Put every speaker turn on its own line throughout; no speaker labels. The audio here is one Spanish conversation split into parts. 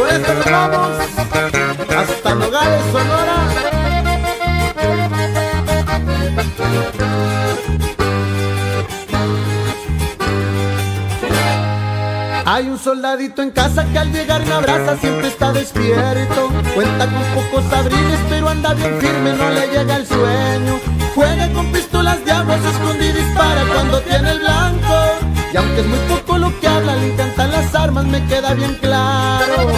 con esto nos vamos hasta Nogales, Sonora. Hay un soldadito en casa que al llegar me abraza, siempre está despierto. Cuenta con pocos abriles, pero anda bien firme, no le llega el sueño. Juega con pistolas de agua, se esconde y dispara cuando tiene el blanco. Y aunque es muy poco lo que habla, le encantan las armas, me queda bien claro.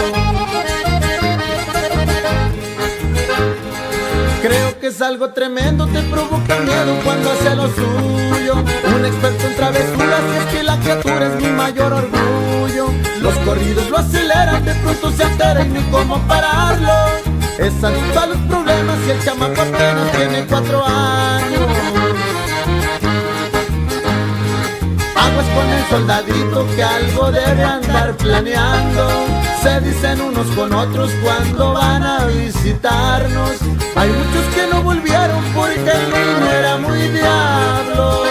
Creo que es algo tremendo, te provoca miedo cuando hace lo suyo. Un experto en travesuras, y es que la criatura es mi mayor orgullo. Los corridos lo aceleran, de pronto se altera y ni cómo pararlo. Es adicto a los problemas y el chamaco apenas tiene 4 años. Aguas con el soldadito que algo debe andar planeando. Se dicen unos con otros cuando van a visitarnos. Hay muchos que no volvieron porque el niño era muy diablo.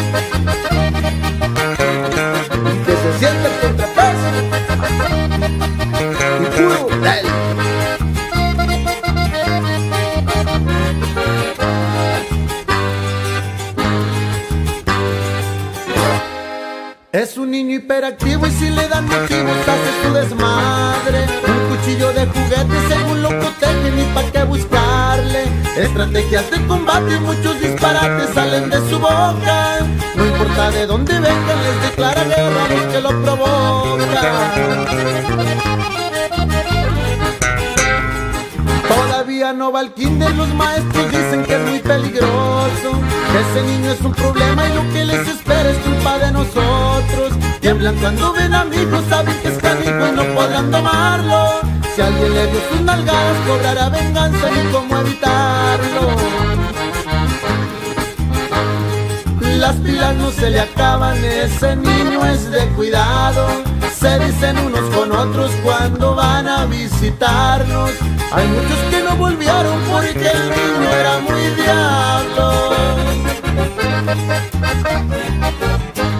Que se siente el contrapeso y puro dale. Es un niño hiperactivo y si le dan motivos hace su desmadre. Un cuchillo de juguete según lo protegen y pa' qué buscarle. Estrategias de combate y muchos disparates salen de su boca. No importa de dónde vengan, les declara guerra a los que lo provocan. Todavía no va al kinder, los maestros dicen que es muy peligroso. Ese niño es un problema y lo que les espera es culpa de nosotros. Tiemblan cuando ven amigos, saben que es canijo y no podrán tomarlo. Si alguien le dio sus nalgadas, cobrará venganza y cómo evitarlo. Las pilas no se le acaban, ese niño es de cuidado. Se dicen unos con otros cuando van a visitarnos. Hay muchos que no volvieron porque el niño era muy diablo.